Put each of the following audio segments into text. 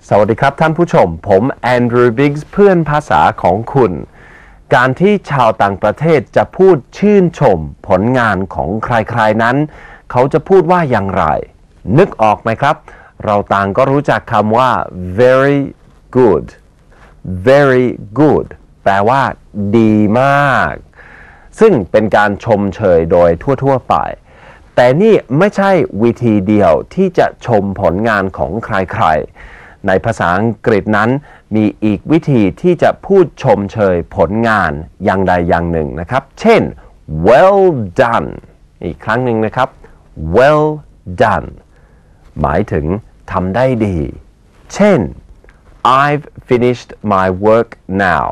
สวัสดีครับท่านผู้ชมผมแอนดรูว์ บิกส์เพื่อนภาษาของคุณการที่ชาวต่างประเทศจะพูดชื่นชมผลงานของใครๆนั้นเขาจะพูดว่าอย่างไรนึกออกไหมครับเราต่างก็รู้จักคำว่า very good very good แปลว่าดีมากซึ่งเป็นการชมเชยโดยทั่วๆไปแต่นี่ไม่ใช่วิธีเดียวที่จะชมผลงานของใครๆในภาษาอังกฤษนั้นมีอีกวิธีที่จะพูดชมเชยผลงานอย่างใดอย่างหนึ่งนะครับเช่น well done อีกครั้งหนึ่งนะครับ well done หมายถึงทำได้ดีเช่น I've finished my work now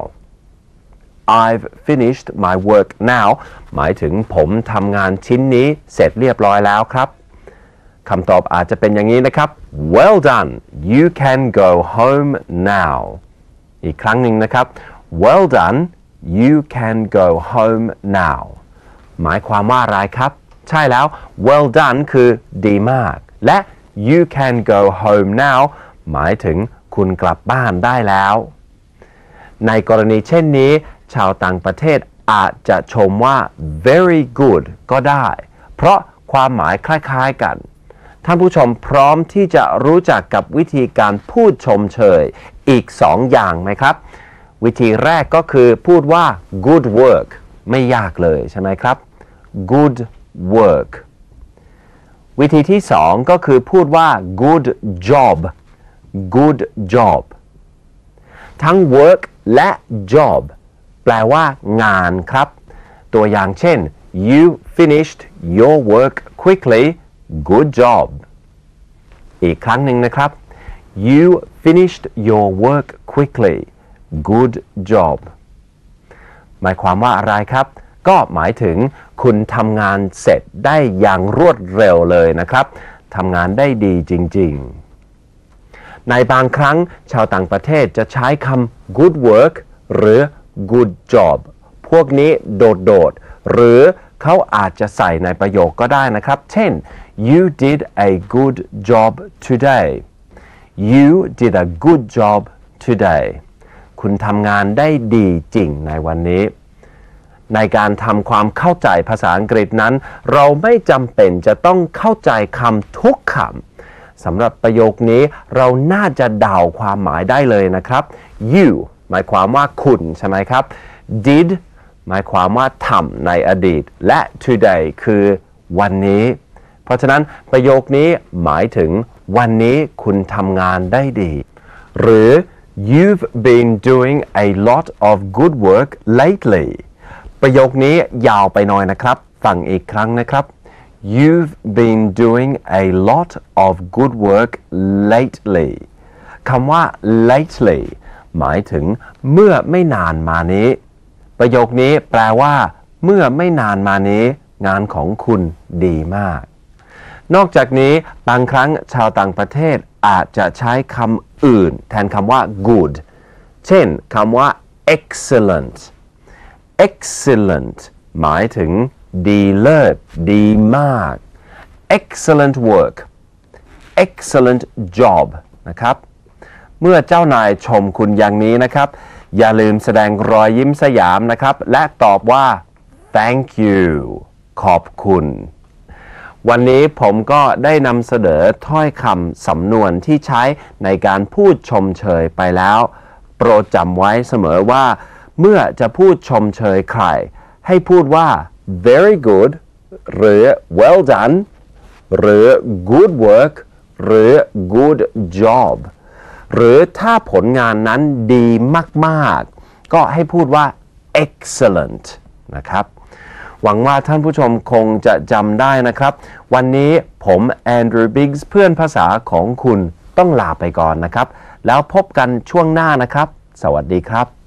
I've finished my work now หมายถึงผมทำงานชิ้นนี้เสร็จเรียบร้อยแล้วครับคำตอบอาจจะเป็นอย่างนี้นะครับ well done you can go home now อีกครั้งหนึ่งนะครับ well done you can go home now หมายความว่าอะไรครับใช่แล้ว well done คือดีมากและ you can go home now หมายถึงคุณกลับบ้านได้แล้วในกรณีเช่นนี้ชาวต่างประเทศอาจจะชมว่า very good ก็ได้เพราะความหมายคล้ายๆกันท่านผู้ชมพร้อมที่จะรู้จักกับวิธีการพูดชมเชยอีก2 อย่างไหมครับวิธีแรกก็คือพูดว่า good work ไม่ยากเลยใช่ไหมครับ good work วิธีที่2ก็คือพูดว่า good job good job ทั้ง work และ job แปลว่างานครับตัวอย่างเช่น you finished your work quickly good job อีกครั้งหนึ่งนะครับ you finished your work quickly good job หมายความว่าอะไรครับก็หมายถึงคุณทำงานเสร็จได้อย่างรวดเร็วเลยนะครับทำงานได้ดีจริงๆในบางครั้งชาวต่างประเทศจะใช้คำ good work หรือ good job พวกนี้โดดๆหรือเขาอาจจะใส่ในประโยคก็ได้นะครับเช่น you did a good job today you did a good job today คุณทำงานได้ดีจริงในวันนี้ในการทำความเข้าใจภาษาอังกฤษนั้นเราไม่จำเป็นจะต้องเข้าใจคำทุกคำสำหรับประโยคนี้เราน่าจะเดาความหมายได้เลยนะครับ you หมายความว่าคุณใช่ไหมครับ did หมายความว่าทำในอดีตและ today คือวันนี้เพราะฉะนั้นประโยคนี้หมายถึงวันนี้คุณทำงานได้ดีหรือ you've been doing a lot of good work lately ประโยคนี้ยาวไปหน่อยนะครับฟังอีกครั้งนะครับ you've been doing a lot of good work lately คำว่า lately หมายถึงเมื่อไม่นานมานี้ประโยคนี้แปลว่าเมื่อไม่นานมานี้งานของคุณดีมากนอกจากนี้บางครั้งชาวต่างประเทศอาจจะใช้คำอื่นแทนคำว่า good เช่นคำว่า excellent excellent หมายถึงดีเลิศดีมาก excellent work excellent job นะครับเมื่อเจ้านายชมคุณอย่างนี้นะครับอย่าลืมแสดงรอยยิ้มสยามนะครับและตอบว่า thank you ขอบคุณวันนี้ผมก็ได้นำเสนอถ้อยคำสำนวนที่ใช้ในการพูดชมเชยไปแล้วโปรดจำไว้เสมอว่าเมื่อจะพูดชมเชยใครให้พูดว่า very good หรือ well done หรือ good work หรือ good job หรือถ้าผลงานนั้นดีมากๆก็ให้พูดว่า excellent นะครับหวังว่าท่านผู้ชมคงจะจำได้นะครับวันนี้ผมแอนดรูว์ บิกส์เพื่อนภาษาของคุณต้องลาไปก่อนนะครับแล้วพบกันช่วงหน้านะครับสวัสดีครับ